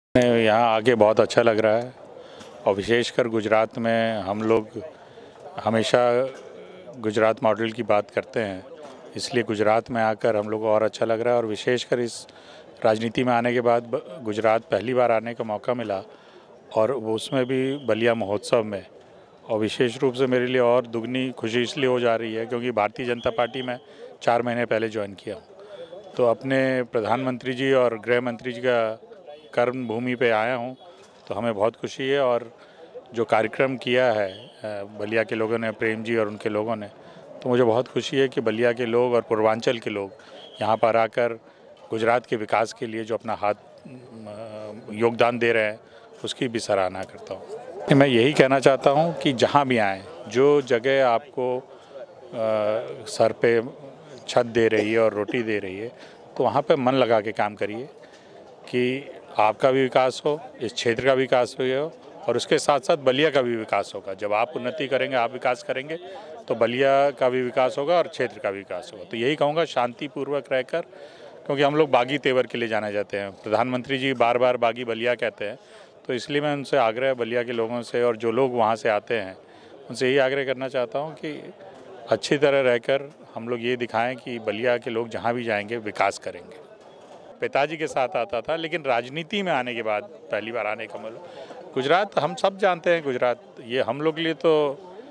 यहाँ आके बहुत अच्छा लग रहा है और विशेषकर गुजरात में हम लोग हमेशा गुजरात मॉडल की बात करते हैं, इसलिए गुजरात में आकर हम लोग को और अच्छा लग रहा है। और विशेषकर इस राजनीति में आने के बाद गुजरात पहली बार आने का मौका मिला और वो उसमें भी बलिया महोत्सव में। और विशेष रूप से मेरे लिए और दुगनी खुशी इसलिए हो जा रही है क्योंकि भारतीय जनता पार्टी में 4 महीने पहले ज्वाइन किया हूँ, तो अपने प्रधानमंत्री जी और गृह मंत्री जी का कर्म भूमि पे आया हूँ, तो हमें बहुत खुशी है। और जो कार्यक्रम किया है बलिया के लोगों ने, प्रेम जी और उनके लोगों ने, तो मुझे बहुत खुशी है कि बलिया के लोग और पूर्वांचल के लोग यहाँ पर आकर गुजरात के विकास के लिए जो अपना हाथ योगदान दे रहे हैं उसकी भी सराहना करता हूँ। मैं यही कहना चाहता हूँ कि जहाँ भी आएँ, जो जगह आपको सर पे छत दे रही है और रोटी दे रही है, तो वहाँ पे मन लगा के काम करिए कि आपका भी विकास हो, इस क्षेत्र का विकास हो और उसके साथ साथ बलिया का भी विकास होगा। जब आप उन्नति करेंगे, आप विकास करेंगे, तो बलिया का भी विकास होगा और क्षेत्र का भी विकास होगा। तो यही कहूँगा, शांतिपूर्वक रहकर, क्योंकि हम लोग बागी तेवर के लिए जाने जाते हैं। प्रधानमंत्री जी बार बार बागी बलिया कहते हैं, तो इसलिए मैं उनसे आग्रह बलिया के लोगों से और जो लोग वहाँ से आते हैं उनसे यही आग्रह करना चाहता हूँ कि अच्छी तरह रहकर हम लोग ये दिखाएं कि बलिया के लोग जहाँ भी जाएंगे विकास करेंगे। पिताजी के साथ आता था, लेकिन राजनीति में आने के बाद पहली बार आने का मतलब गुजरात, हम सब जानते हैं गुजरात ये हम लोग के लिए तो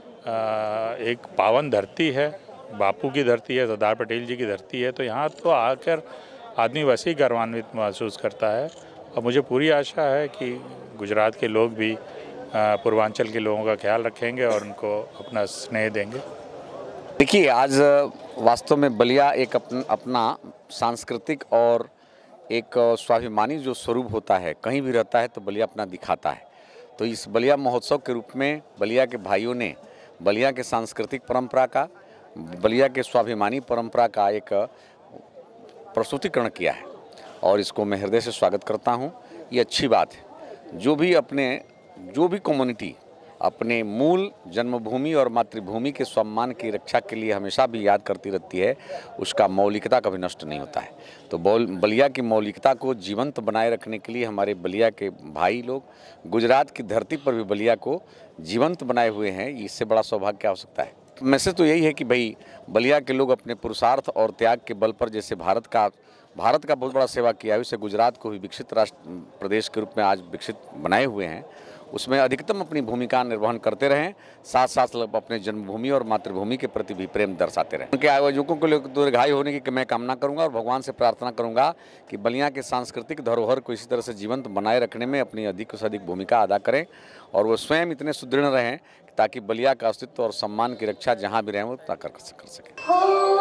एक पावन धरती है, बापू की धरती है, सरदार पटेल जी की धरती है। तो यहाँ तो आकर आदमी वैसे ही गर्वान्वित महसूस करता है और मुझे पूरी आशा है कि गुजरात के लोग भी पूर्वांचल के लोगों का ख्याल रखेंगे और उनको अपना स्नेह देंगे। देखिए, आज वास्तव में बलिया एक अपना सांस्कृतिक और एक स्वाभिमानी जो स्वरूप होता है, कहीं भी रहता है तो बलिया अपना दिखाता है। तो इस बलिया महोत्सव के रूप में बलिया के भाइयों ने बलिया के सांस्कृतिक परंपरा का, बलिया के स्वाभिमानी परंपरा का एक प्रस्तुतिकरण किया है और इसको मैं हृदय से स्वागत करता हूँ। ये अच्छी बात है। जो भी कम्युनिटी अपने मूल जन्मभूमि और मातृभूमि के सम्मान की रक्षा के लिए हमेशा भी याद करती रहती है, उसका मौलिकता कभी नष्ट नहीं होता है। तो बलिया की मौलिकता को जीवंत बनाए रखने के लिए हमारे बलिया के भाई लोग गुजरात की धरती पर भी बलिया को जीवंत बनाए हुए हैं। इससे बड़ा सौभाग्य क्या हो सकता है। मैसेज तो यही है कि भाई, बलिया के लोग अपने पुरुषार्थ और त्याग के बल पर जैसे भारत का बहुत बड़ा सेवा किया है, उससे गुजरात को भी विकसित राष्ट्र प्रदेश के रूप में आज विकसित बनाए हुए हैं। उसमें अधिकतम अपनी भूमिका निर्वहन करते रहें, साथ साथ अपने जन्मभूमि और मातृभूमि के प्रति भी प्रेम दर्शाते रहें। उनके आयोजकों को दीर्घायु होने की मैं कामना करूंगा और भगवान से प्रार्थना करूंगा कि बलिया के सांस्कृतिक धरोहर को इसी तरह से जीवंत बनाए रखने में अपनी अधिक से अधिक भूमिका अदा करें और वो स्वयं इतने सुदृढ़ रहें ताकि बलिया का अस्तित्व और सम्मान की रक्षा जहाँ भी रहें वो कर सकें।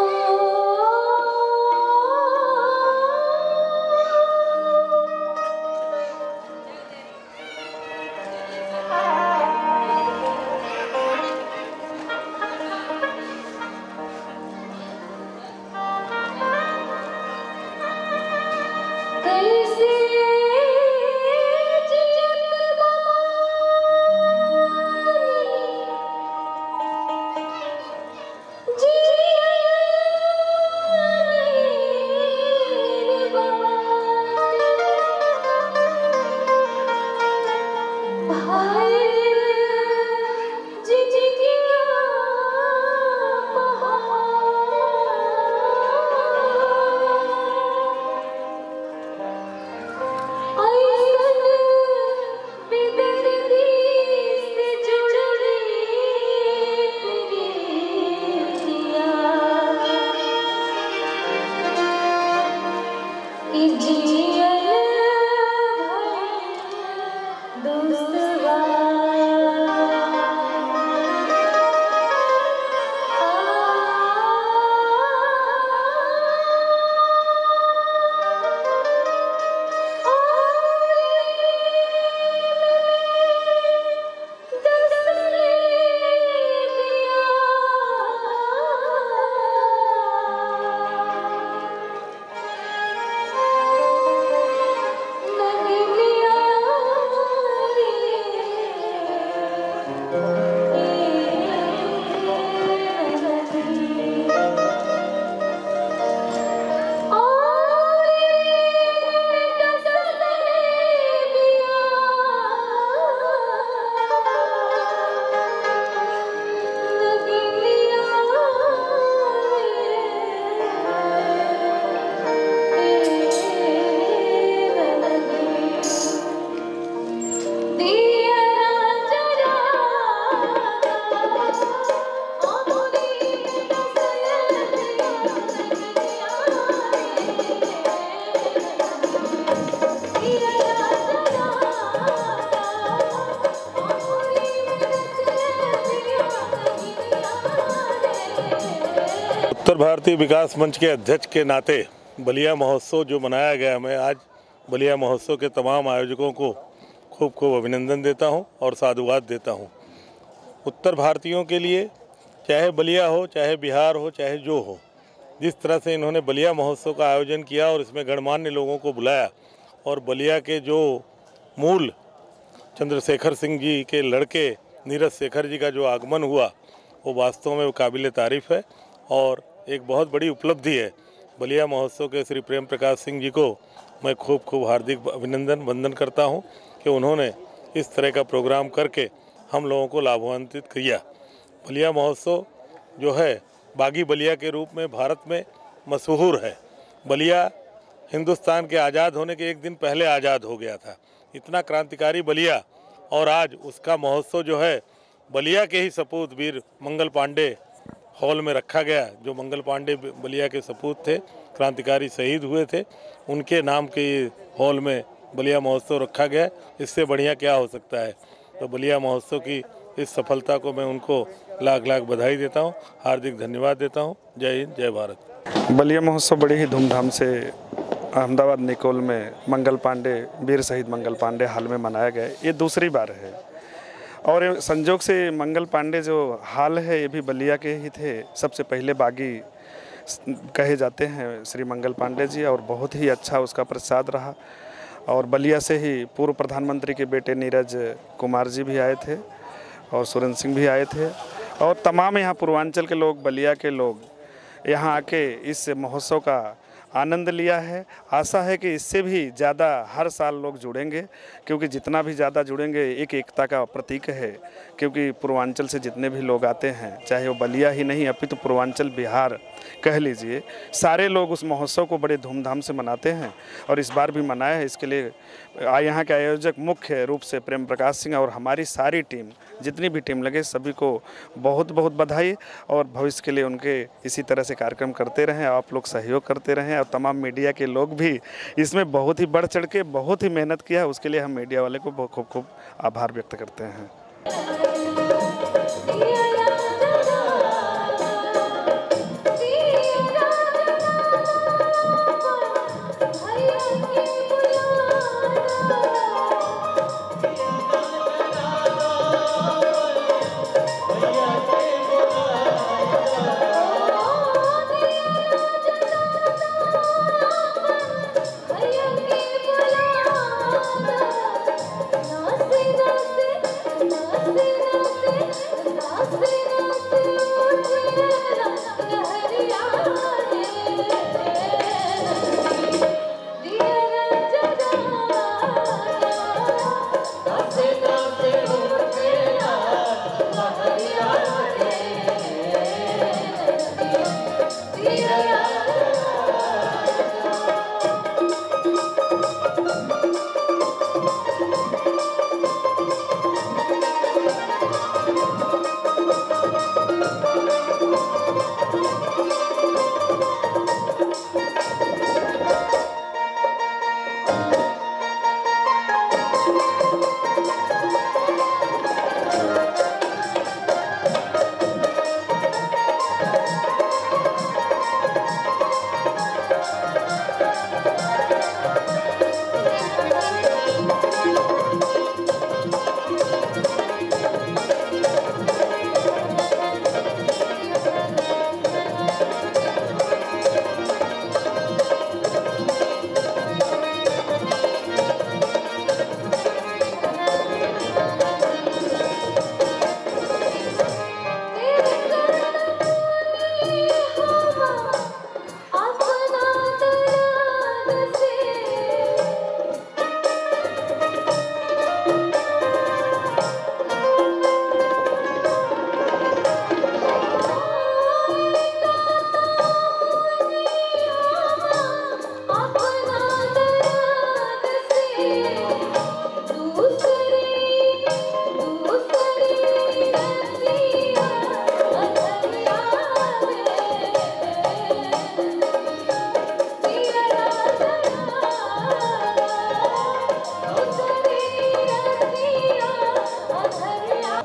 उत्तर भारतीय विकास मंच के अध्यक्ष के नाते बलिया महोत्सव जो मनाया गया, मैं आज बलिया महोत्सव के तमाम आयोजकों को खूब खूब अभिनंदन देता हूं और साधुवाद देता हूं। उत्तर भारतीयों के लिए चाहे बलिया हो, चाहे बिहार हो, चाहे जो हो, जिस तरह से इन्होंने बलिया महोत्सव का आयोजन किया और इसमें गणमान्य लोगों को बुलाया और बलिया के जो मूल चंद्रशेखर सिंह जी के लड़के नीरज शेखर जी का जो आगमन हुआ, वो वास्तव में काबिल तारीफ़ है और एक बहुत बड़ी उपलब्धि है। बलिया महोत्सव के श्री प्रेम प्रकाश सिंह जी को मैं खूब खूब हार्दिक अभिनंदन वंदन करता हूं कि उन्होंने इस तरह का प्रोग्राम करके हम लोगों को लाभान्वित किया। बलिया महोत्सव जो है बागी बलिया के रूप में भारत में मशहूर है। बलिया हिंदुस्तान के आज़ाद होने के एक दिन पहले आज़ाद हो गया था। इतना क्रांतिकारी बलिया, और आज उसका महोत्सव जो है बलिया के ही सपूत वीर मंगल पांडे हॉल में रखा गया। जो मंगल पांडे बलिया के सपूत थे, क्रांतिकारी शहीद हुए थे, उनके नाम के हॉल में बलिया महोत्सव रखा गया। इससे बढ़िया क्या हो सकता है। तो बलिया महोत्सव की इस सफलता को मैं उनको लाख लाख बधाई देता हूं, हार्दिक धन्यवाद देता हूं। जय हिंद, जय भारत। बलिया महोत्सव बड़े ही धूमधाम से अहमदाबाद निकोल में मंगल पांडे, वीर शहीद मंगल पांडे हाल में मनाया गया। ये दूसरी बार है और संजोग से मंगल पांडे जो हाल है ये भी बलिया के ही थे। सबसे पहले बागी कहे जाते हैं श्री मंगल पांडे जी, और बहुत ही अच्छा उसका प्रसाद रहा। और बलिया से ही पूर्व प्रधानमंत्री के बेटे नीरज कुमार जी भी आए थे और सुरेंद्र सिंह भी आए थे, और तमाम यहाँ पूर्वांचल के लोग, बलिया के लोग यहाँ आके इस महोत्सव का आनंद लिया है। आशा है कि इससे भी ज़्यादा हर साल लोग जुड़ेंगे, क्योंकि जितना भी ज़्यादा जुड़ेंगे एक एकता का प्रतीक है। क्योंकि पूर्वांचल से जितने भी लोग आते हैं, चाहे वो बलिया ही नहीं अपितु पूर्वांचल बिहार कह लीजिए, सारे लोग उस महोत्सव को बड़े धूमधाम से मनाते हैं और इस बार भी मनाया है। इसके लिए यहाँ के आयोजक मुख्य रूप से प्रेम प्रकाश सिंह और हमारी सारी टीम, जितनी भी टीम लगे, सभी को बहुत बहुत बधाई। और भविष्य के लिए उनके इसी तरह से कार्यक्रम करते रहें, आप लोग सहयोग करते रहें, और तमाम मीडिया के लोग भी इसमें बहुत ही बढ़ चढ़ के बहुत ही मेहनत किया है। उसके लिए हम मीडिया वाले को खूब खूब आभार व्यक्त करते हैं।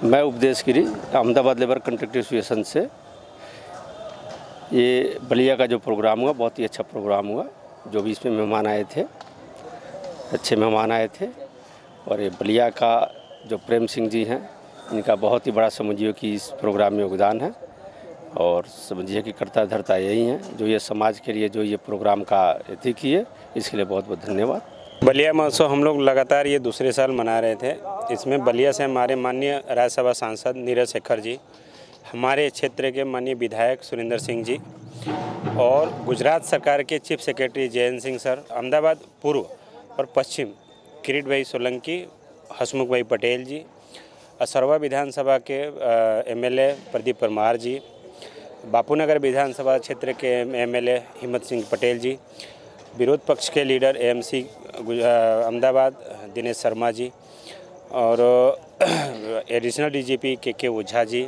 मैं Updesh Giri Ahmedabad labour contract association से। ये बलिया का जो प्रोग्राम हुआ बहुत ही अच्छा प्रोग्राम हुआ। जो भी इसमें मेहमान आए थे अच्छे मेहमान आए थे। और ये बलिया का जो प्रेम सिंह जी हैं इनका बहुत ही बड़ा समझिए कि इस प्रोग्राम में योगदान है। और समझिए कि कर्ता धर्ता यही हैं जो ये समाज के लिए जो ये प्रोग्राम का अति किए, इसके लिए बहुत बहुत धन्यवाद। बलिया महोत्सव हम लोग लगातार ये दूसरे साल मना रहे थे। इसमें बलिया से हमारे माननीय राज्यसभा सांसद नीरज शेखर जी, हमारे क्षेत्र के माननीय विधायक सुरेंद्र सिंह जी और गुजरात सरकार के chief secretary Jayant Singh sir, Ahmedabad पूर्व और पश्चिम किरीट भाई सोलंकी, हसमुख भाई पटेल जी, असरवा विधानसभा के एमएलए प्रदीप परमार जी, बापूनगर विधानसभा क्षेत्र के एमएलए हिम्मत सिंह पटेल जी, विरोध पक्ष के लीडर एएमसी अहमदाबाद दिनेश शर्मा जी और additional DGP K Ojha ji,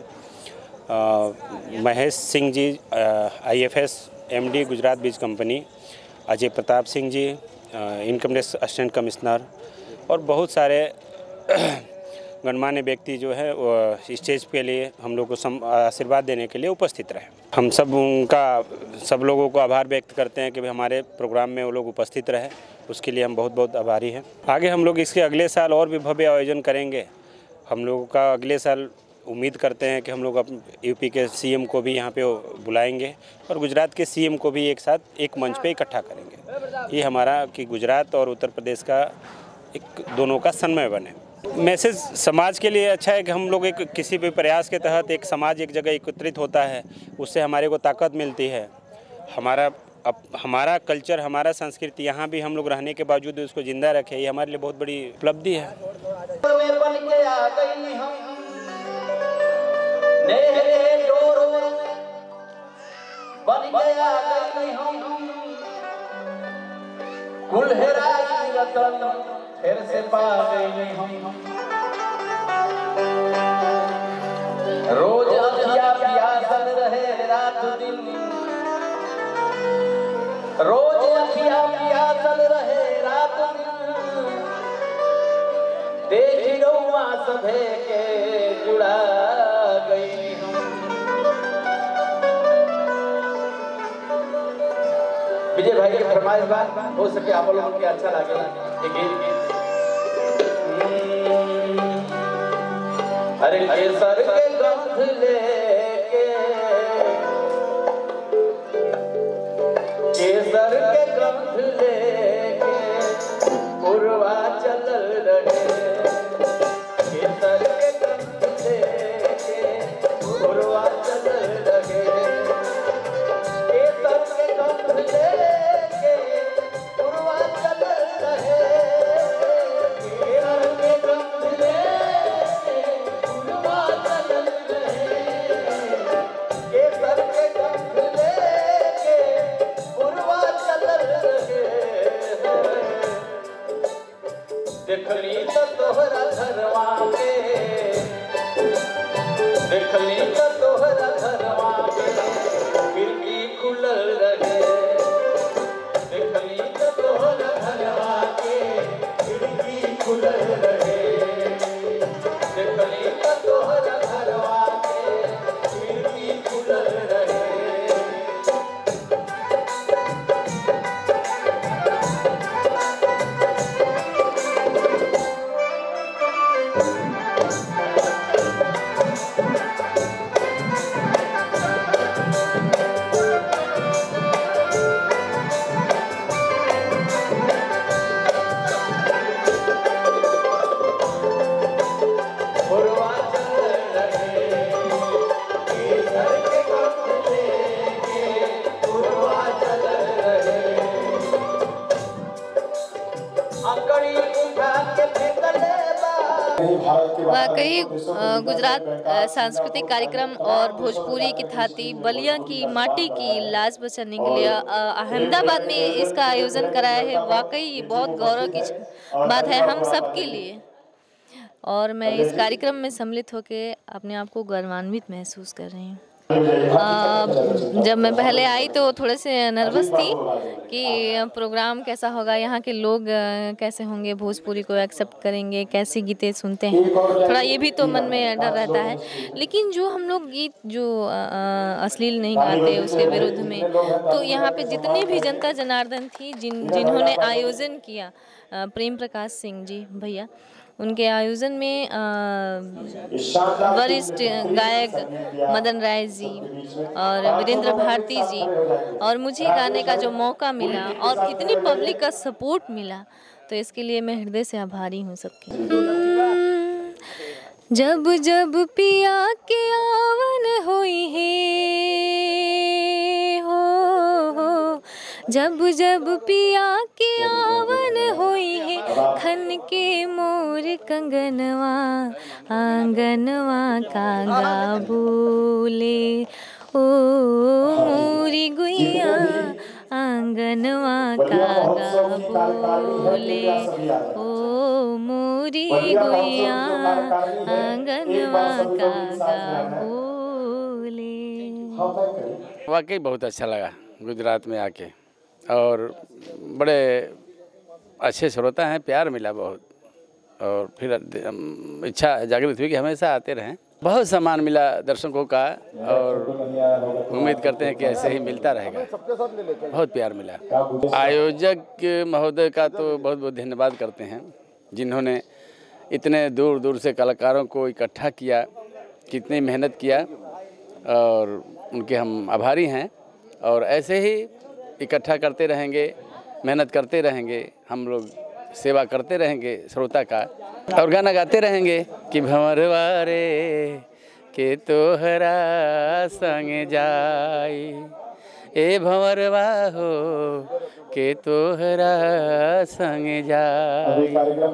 Mahesh Singh ji IFS MD Gujarat बीज company, Ajay Pratap Singh ji income tax assistant commissioner और बहुत सारे गणमान्य व्यक्ति जो है वो स्टेज के लिए हम लोग को आशीर्वाद देने के लिए उपस्थित रहे। हम सब लोगों को आभार व्यक्त करते हैं कि भाई हमारे प्रोग्राम में वो लोग उपस्थित रहे, उसके लिए हम बहुत बहुत आभारी हैं। आगे हम लोग इसके अगले साल और भी भव्य आयोजन करेंगे। हम लोगों का अगले साल उम्मीद करते हैं कि हम लोग यूपी के सीएम को भी यहाँ पे बुलाएंगे और गुजरात के सीएम को भी एक साथ एक मंच पे इकट्ठा करेंगे। ये हमारा कि गुजरात और उत्तर प्रदेश का एक दोनों का समन्वय बने। मैसेज समाज के लिए अच्छा है कि हम लोग एक किसी भी प्रयास के तहत एक समाज एक जगह एकत्रित होता है, उससे हमारे को ताकत मिलती है। हमारा कल्चर, हमारा संस्कृति यहाँ भी हम लोग रहने के बावजूद उसको जिंदा रखे, ये हमारे लिए बहुत बड़ी उपलब्धि है। फिर से पा गए हम रोज अखिया प्यासल रहे रात दिन, रोज अखिया प्यासल रहे रात दिन, देखी रउआ सभे के जुड़ा गई हम। विजय भाई के फरमाइश बात हो सके आप लोगों को अच्छा लगे। अरे केसर के गंध लेके, केसर के गंध लेके उर्वा चल रहे, केसर के गंध लेके उर्वा चल रहे, केसर के गंध लेके उर्वा चल रहे, केसर के गंध लेके देखली तो तोहरा घरवा के, देखली तो तोहरा घरवा के खिड़की खुलल रहे, देखली तो तोहरा घरवा के खिड़की खुलल रहे, देखली तो तोहरा घरवा के खिड़की खुलल रहे। वाकई गुजरात सांस्कृतिक कार्यक्रम और भोजपुरी की थाती बलिया की माटी की लाज बचाने के लिए अहमदाबाद में इसका आयोजन कराया है। वाकई ये बहुत गौरव की बात है हम सब के लिए और मैं इस कार्यक्रम में सम्मिलित होकर अपने आप को गौरवान्वित महसूस कर रही हूँ। जब मैं पहले आई तो थोड़े से नर्वस थी कि प्रोग्राम कैसा होगा, यहाँ के लोग कैसे होंगे, भोजपुरी को एक्सेप्ट करेंगे, कैसे गीतें सुनते हैं, थोड़ा ये भी तो मन में डर रहता है। लेकिन जो हम लोग गीत जो अश्लील नहीं गाते उसके विरुद्ध में, तो यहाँ पे जितनी भी जनता जनार्दन थी जिन्होंने आयोजन किया, प्रेम प्रकाश सिंह जी भैया, उनके आयोजन में वरिष्ठ गायक मदन राय जी और वीरेंद्र भारती जी, और मुझे गाने का जो मौका मिला और इतनी पब्लिक का सपोर्ट मिला, तो इसके लिए मैं हृदय से आभारी हूँ सबकी। जब जब पिया के आवन होई है हो, जब जब पिया के आवन होई है, खन के मोर कंगनवा आंगनवा कागा बोले, ओ मोरी गुइया आंगनवा कागा बोले, ओ मोरी गुइया आंगनवा कागा बोले। वाकई बहुत अच्छा लगा गुजरात में आके, और बड़े अच्छे श्रोता हैं, प्यार मिला बहुत, और फिर इच्छा जागृत हुई कि हमेशा आते रहें। बहुत सम्मान मिला दर्शकों का, और उम्मीद करते हैं कि ऐसे ही मिलता रहेगा। बहुत प्यार मिला। आयोजक महोदय का तो बहुत बहुत धन्यवाद करते हैं, जिन्होंने इतने दूर दूर से कलाकारों को इकट्ठा किया, कितनी मेहनत किया, और उनके हम आभारी हैं। और ऐसे ही इकट्ठा करते रहेंगे, मेहनत करते रहेंगे, हम लोग सेवा करते रहेंगे श्रोता का, और गाना गाते रहेंगे कि भंवरवा रे के तोहरा संग जाई, ए भंवरवा हो के तोहरा संग जाई।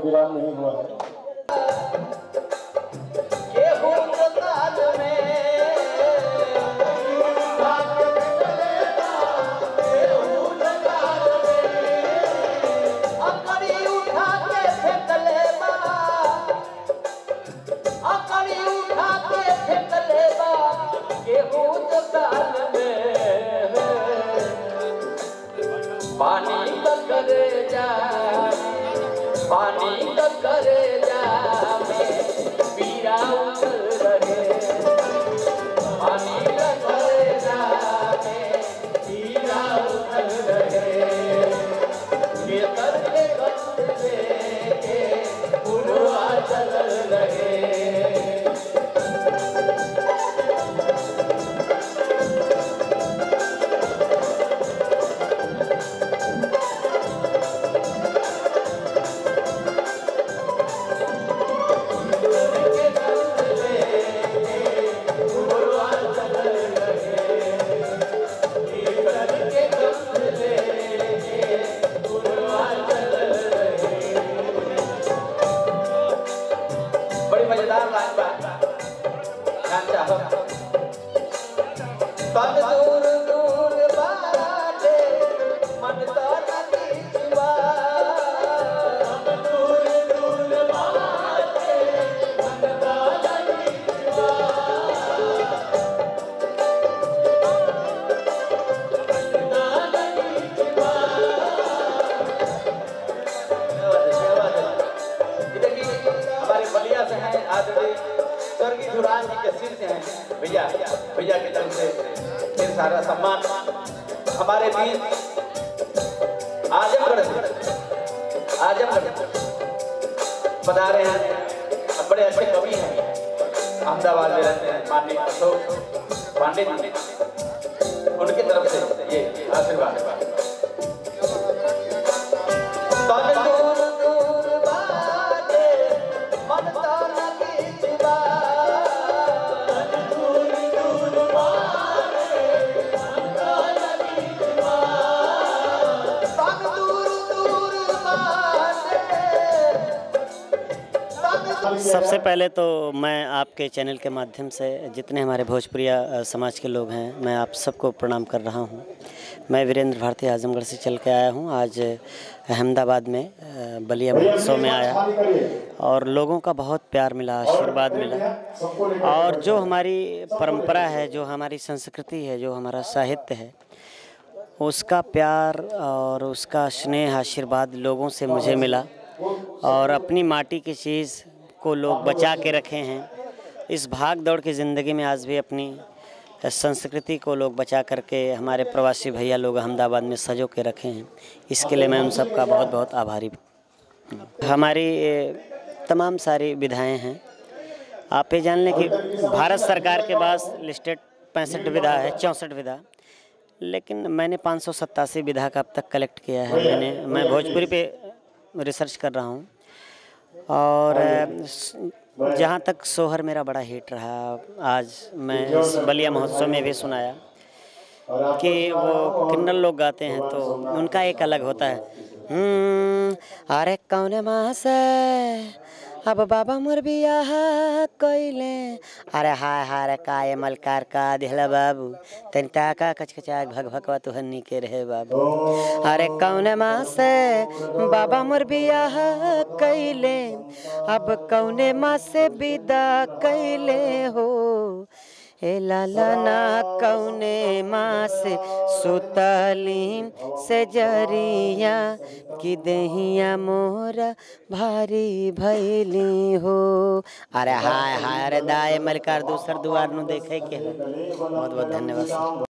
पानी का करे जा, पानी का करे जा में पीरा उतर रहे, पानी का करे जा में पीरा उतर रहे, ये करके गंद लेके पुरवा चल रहे। भैया की तरफ से ढेर सारा सम्मान। हमारे बीच आजमगढ़ पधारे हैं, बड़े अच्छे कवि हैं, अहमदाबाद में रहते हैं, माननीय अशोक पांडे जी, उनकी तरफ से ये आशीर्वाद है। सबसे पहले तो मैं आपके चैनल के माध्यम से जितने हमारे भोजपुरिया समाज के लोग हैं, मैं आप सबको प्रणाम कर रहा हूं। मैं वीरेंद्र भारती आजमगढ़ से चल के आया हूँ। आज अहमदाबाद में बलिया महोत्सव में आया और लोगों का बहुत प्यार मिला, आशीर्वाद मिला। और जो हमारी परंपरा है, जो हमारी संस्कृति है, जो हमारा साहित्य है, उसका प्यार और उसका स्नेह आशीर्वाद लोगों से मुझे मिला। और अपनी माटी की चीज़ को लोग बचा के रखे हैं। इस भाग दौड़ की ज़िंदगी में आज भी अपनी संस्कृति को लोग बचा करके हमारे प्रवासी भैया लोग अहमदाबाद में सजो के रखे हैं। इसके लिए मैं उन सब का बहुत बहुत आभारी हूँ। हमारी तमाम सारी विधाएं हैं। आप ये जान लें कि भारत सरकार के पास लिस्टेड 65 विधा है, 64 विधा, लेकिन मैंने 587 विधा का अब तक कलेक्ट किया है। मैं भोजपुरी पे रिसर्च कर रहा हूँ। और जहाँ तक सोहर मेरा बड़ा हिट रहा, आज मैं इस बलिया महोत्सव में भी सुनाया कि वो किन्नर लोग गाते हैं तो उनका एक अलग होता है। अरे कौन मास अब बाबा मोर बियाह कइले, अरे हाय हाय काय मलकार का दिहला बाबू, तनी टाका कचकचा भग भगवा तुहन्नी के रहे बाबू। अरे कौन मास बाबा मोर बियाह कइले, अब कौने माँ से विदा कइले हो। ए लाला ना कौने माँ से सुतली से जरिया, कि देहिया मोरा भारी भैली हो। अरे हाय हाय, अरे दाए मलकार दूसर दुआर नु देखे के। बहुत बहुत धन्यवाद सर।